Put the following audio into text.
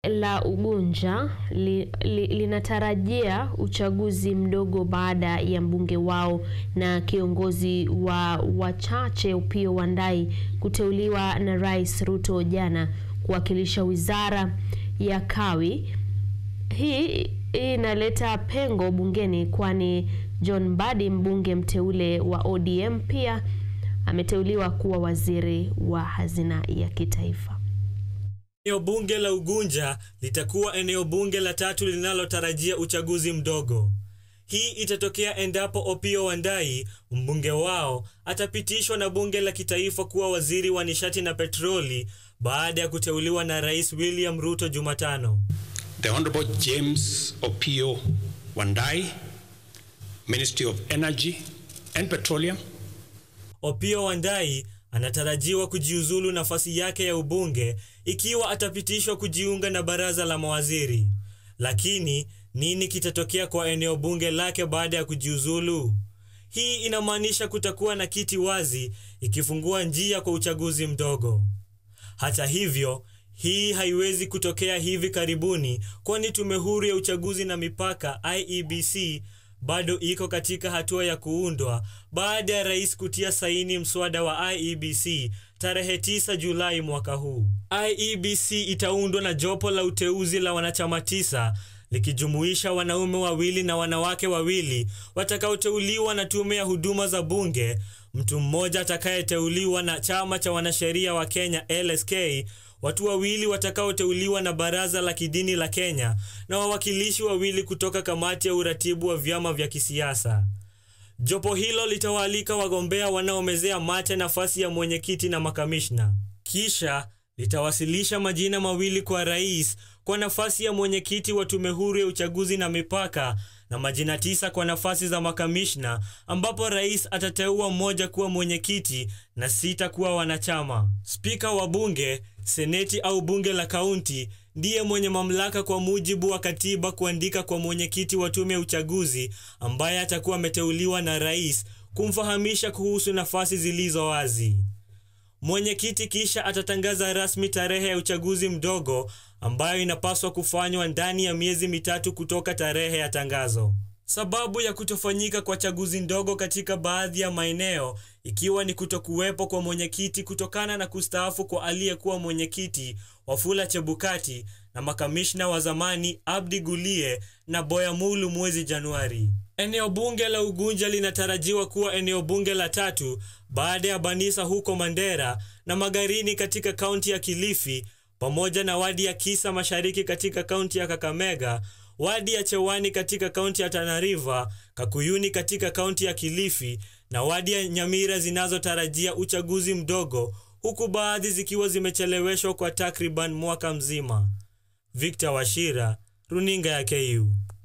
la Ugunja linatarajia uchaguzi mdogo baada ya mbunge wao na kiongozi wa wachache Opiyo Wandayi kuteuliwa na Rais Ruto jana kuwakilisha wizara ya kawi. Hii inaleta pengo bungeni, kwani John Mbadi, mbunge mteule wa ODM, pia ameteuliwa kuwa waziri wa hazina ya kitaifa. Eneo bunge la Ugunja litakuwa eneo bunge la 3 linalotarajia uchaguzi mdogo. Hii itatokea endapo Opiyo Wandayi, mbunge wao, atapitishwa na bunge la kitaifa kuwa waziri wa nishati na petroli baada ya kuteuliwa na Rais William Ruto Jumatano. The Honorable James Opiyo Wandayi, Ministry of Energy and Petroleum. Opiyo Wandayi anatarajiwa kujiuzulu nafasi yake ya ubunge ikiwa atapitishwa kujiunga na baraza la mawaziri. Lakini nini kitatokea kwa eneo bunge lake baada ya kujiuzulu? Hii inamaanisha kutakuwa na kiti wazi, ikifungua njia kwa uchaguzi mdogo. Hata hivyo, hii haiwezi kutokea hivi karibuni, kwani Tume Huru ya Uchaguzi na Mipaka IEBC bado iko katika hatua ya kuundwa baada ya rais kutia saini mswada wa IEBC tarehe 9 Julai mwaka huu. IEBC itaundwa na jopo la uteuzi la wanachama 9 likijumuisha wanaume 2 na wanawake 2 watakaoteuliwa na Tume ya Huduma za Bunge, mtu mmoja atakayeteuliwa na Chama cha Wanasheria wa Kenya LSK, watu 2 watakaoteuliwa na Baraza la Kidini la Kenya na wawakilishi 2 kutoka kamati ya uratibu wa vyama vya kisiasa. Jopo hilo litawaalika wagombea wanaomezea mate nafasi ya mwenyekiti na makamishna. Kisha litawasilisha majina 2 kwa rais kwa nafasi ya mwenyekiti wa Tume Huru ya Uchaguzi na Mipaka na majina 9 kwa nafasi za makamishna, ambapo rais atateua mmoja kuwa mwenyekiti na 6 kuwa wanachama. Spika wa bunge, seneti au bunge la kaunti ndiye mwenye mamlaka kwa mujibu wa katiba kuandika kwa mwenyekiti wa tume ya uchaguzi ambaye atakuwa ameteuliwa na rais kumfahamisha kuhusu nafasi zilizo wazi. Mwenyekiti kisha atatangaza rasmi tarehe ya uchaguzi mdogo ambayo inapaswa kufanywa ndani ya miezi 3 kutoka tarehe ya tangazo. Sababu ya kutofanyika kwa chaguzi ndogo katika baadhi ya maeneo ikiwa ni kutokuwepo kwa mwenyekiti kutokana na kustaafu kwa aliyekuwa mwenyekiti Wafula Chebukati na makamishna wa zamani Abdi Gulie na Boya Mulu mwezi Januari. Eneo bunge la Ugunja linatarajiwa kuwa eneo bunge la 3 baada ya Banisa huko Mandera na Magarini katika kaunti ya Kilifi, pamoja na wadi ya Kisa Mashariki katika kaunti ya Kakamega, wadi ya Chewani katika kaunti ya Tana River, Kakuyuni katika kaunti ya Kilifi na wadi ya Nyamira zinazotarajia uchaguzi mdogo, huku baadhi zikiwa zimecheleweshwa kwa takriban mwaka mzima. Victor Washira, Runinga ya KU.